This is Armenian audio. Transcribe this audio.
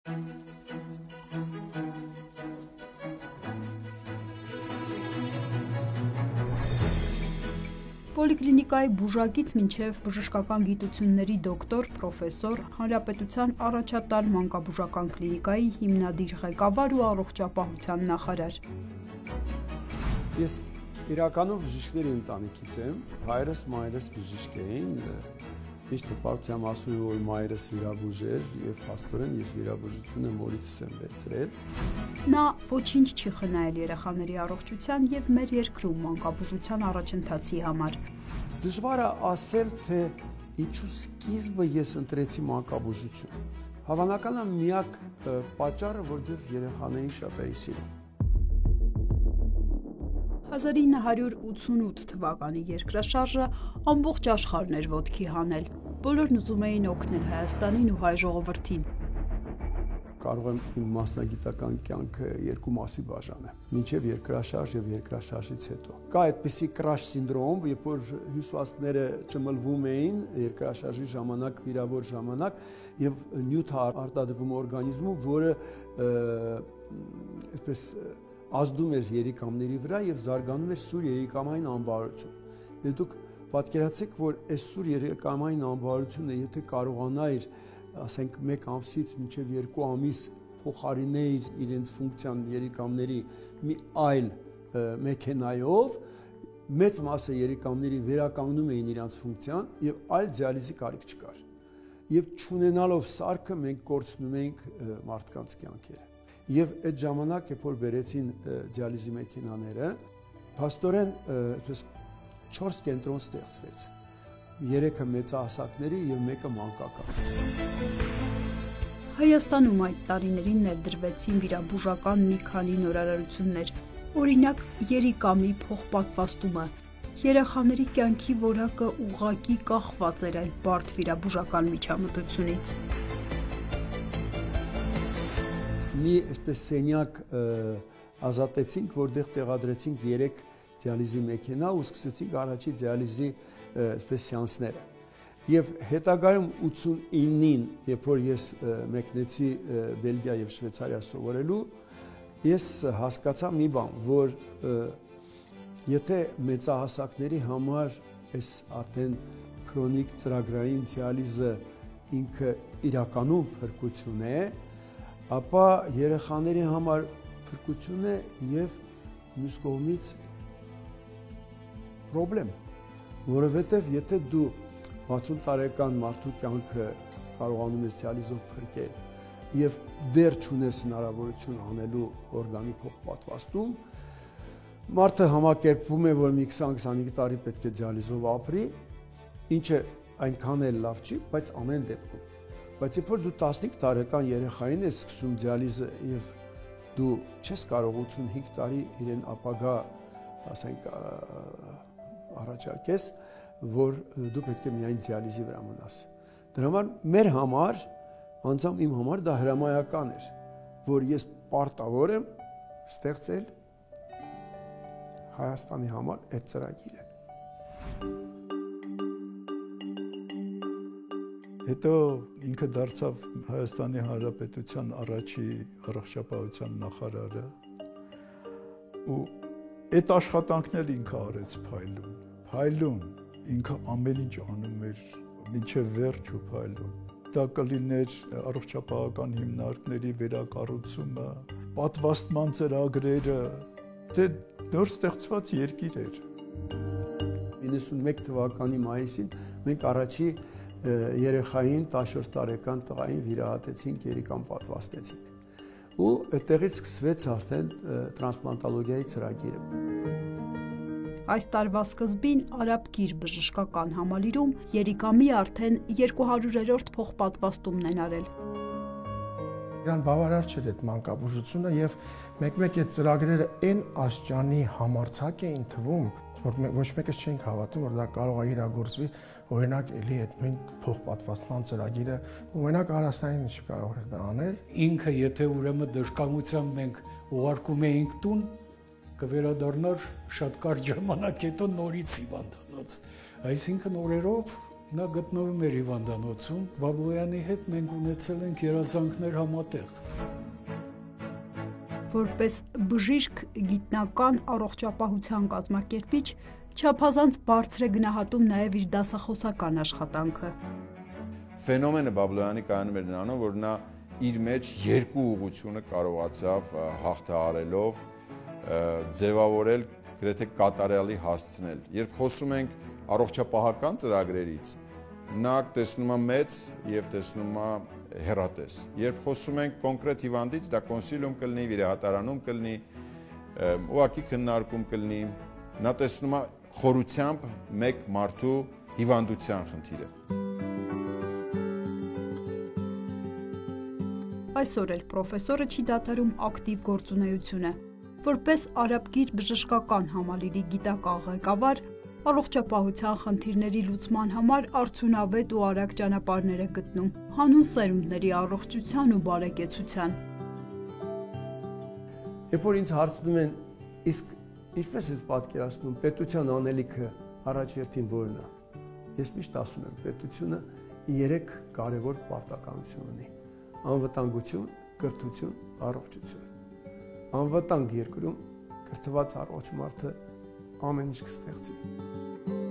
Պոլիկլինիկայի բուժակից մինչև բժշկական գիտությունների դոկտոր, պրոֆեսոր, հանրապետության առաջատար մանկաբուժական կլինիկայի հիմնադիր ղեկավար ու առողջապահության նախարար։ Ես իրականում բժիշկների ընտանիքից եմ, հայրս, մայրս բժիշկ էին, միշտ հպարտությամբ ասում եմ, որ մայրս վիրաբույժ էր և փաստորեն ես վիրաբուժությունը մորից եմ վերցրել։ Նա ոչինչ չի խնայել երեխաների առողջության և մեր երկրում մանկաբուժության առաջընթացի համար։ Դժվար է ասել, թե ինչու սկիզբը ես ընտրեցի մանկաբուժություն։ Հավանական է միակ պատճառը, որտեղ երեխաներին շատ էի սիրում։ 1988 թվականի երկրաշարժը ամբողջ աշխարհն էր ոտքի հանել։ Բոլորն ուզում էին օգնել Հայաստանին ու հայ ժողովրդին։ Կարող եմ իմ մասնագիտական կյանքը երկու մասի բաժանել՝ մինչև երկրաշարժ և երկրաշարժից հետո։ Կա այդպիսի crash սինդրոմ, երբ որ հյուսվածքները ճմլվում էին երկրաշարժի ժամանակ, վիրավոր ժամանակ, և նյութ է արտադրվում օրգանիզմում, որը այսպես ազդում էր երիկամների վրա և զարգանում էր սուր երիկամային անբարություն։ Եվ դուք պատկերացեք, որ այս սուր երիկամային անբարությունը, եթե կարողանայր, ասենք, 1 ամսից մինչև 2 ամիս փոխարիներ իրենց ֆունկցիան երիկամների մի այլ մեքենայով, մեծ մասը երիկամների վերականգնում էին իրենց ֆունկցիան և այլ դիալիզի կարիք չկար։ Եվ չունենալով սարքը մենք կորցնում էինք մարդկանց կյանքերը։ Եվ այդ ժամանակ, երբ որ բերեցին դիալիզի մեքենաները, փաստորեն 4 կենտրոն ստեղծվեց։ 3-ը մեծահասակների և 1-ը մանկական։ Հայաստանում այդ տարիներին ներդրվեցին վիրաբուժական մի քանի նորարարություններ, օրինակ երիկամի փոխպատվաստումը։ Երեխաների կյանքի որակը ուղղակի կախված էր այդ բարդ վիրաբուժական միջամտությունից։ Մի այսպես սենյակ ազատեցինք, որտեղ տեղադրեցինք 3 դիալիզի մեքենա ու սկսեցինք առաջի դիալիզի այսպես սեանսները։ Եվ հետագայում 89-ին, երբ որ ես մեկնեցի Բելգիա և Շվեյցարիա սովորելու, ես հասկացա մի բան, որ եթե մեծահասակների համար այս արդեն քրոնիկ ծրագրային դիալիզը ինքը իրականում փրկություն է, ապա երեխաների համար փրկություն է և մյուս կողմից պրոբլեմ, որովհետև եթե դու 60 տարեկան մարդու կյանքը կարողանում ես դիալիզով փրկել և դեռ չունես հնարավորություն անելու օրգանի փոխպատվաստում, մարդը համակերպվում է, որ մի 20-25 տարի պետք է դիալիզով ապրի, ինչը այնքան էլ լավ չի, բայց ամեն դեպքում։ Բայց երբ որ դու 15 տարեկան երեխային ես սկսում դիալիզը և դու չես կարող 85 տարի իրեն ապագա, ասենք, առաջարկես, որ դու պետք է միայն դիալիզի վրա մնաս։ Դրա համար մեր համար, անձամբ իմ համար դա հրամայական էր, որ ես պարտավոր եմ ստեղծել Հայաստանի համար այդ ծրագիրը։ Հետո ինքը դարձավ Հայաստանի Հանրապետության առաջի առողջապահության նախարարը ու այդ աշխատանքն էլ ինքը արեց փայլուն, ինքը ամեն ինչ անում էր մինչև վերջ ու փայլուն։ Դա կլիներ առողջապահական հիմնարկների վերակառուցումը, պատվաստման ծրագրերը, դե նոր ստեղծված երկիր էր։ 91 թվականի մայիսին մենք առաջի երեխային 14 տարեկան տղային վիրահատեցինք, երիկամ պատվաստեցինք։ Ու այդտեղից սկսվեց արդեն տրանսպլանտոլոգիայի ծրագիրը։ Այս տարվա սկզբին Արաբկիր բժշկական համալիրում երիկամի արդեն 200-րդ փոխպատվաստումն են արել։ Իրան բավարար չէր այդ մանկաբուժությունը և մեկ-մեկ այդ ծրագրերը այն աստիճանի համարձակ էին թվում, որ ոչ մեկս չենք հավատում, որ դա կարող է իրագործվի, օրինակ էլի այդ նույն փոխպատվաստման ծրագիրը, օրինակ Արասանին չկարող էր դա անել։ Ինքը եթե ուրեմն դժկամությամբ մենք ուղարկում էինք տուն, կվերադառնար շատ կարճ ժամանակ հետո նորից հիվանդանոց։ Այսինքն օրերով Նա գտնվում էր հիվանդանոցում, Բաբլոյանի հետ մենք ունեցել ենք երազանքներ համատեղ։ Որպես բժիշկ, գիտնական, առողջապահության կազմակերպիչ, չափազանց բարձր է գնահատում նաև իր դասախոսական աշխատանքը։ Ֆենոմենը Բաբլոյանի կայանում էր նրանով, որ նա իր մեջ երկու ուղղությունը կարողացավ հաղթահարելով ձևավորել, գրեթե կատարյալի հասցնել։ Երբ խոսում ենք առողջապահական ծրագրերից, նա տեսնում է մեծ եւ տեսնում է հեռատես։ Երբ խոսում ենք կոնկրետ հիվանդից, դա կոնսիլիում կլինի, վիրահատարանում կլինի, ուղղակի քննարկում կլինի, նա տեսնում է խորությամբ մեկ մարդու հիվանդության խնդիրը։ Այսօր էլ պրոֆեսորը չի դադարում ակտիվ գործունեությունը։ Որպես արաբկիր բժշկական համալիրի գիտական ղեկավար, առողջապահության խնդիրների լուծման համար արդյունավետ ու արագ ճանապարհներ է գտնում հանուն սերունդների առողջության ու բարեկեցության։ Երբ որ ինձ հարցնում են, իսկ ինչպես ես պատկերացնում պետության անելիքը առաջերտին որն է, ես միշտ ասում եմ, պետությունը 3 կարևոր պարտականություն ունի. անվտանգություն, կրթություն, առողջություն։ Անվտանգ երկրում կրթված առողջ մարդը ամեն ինչ կստեղծի։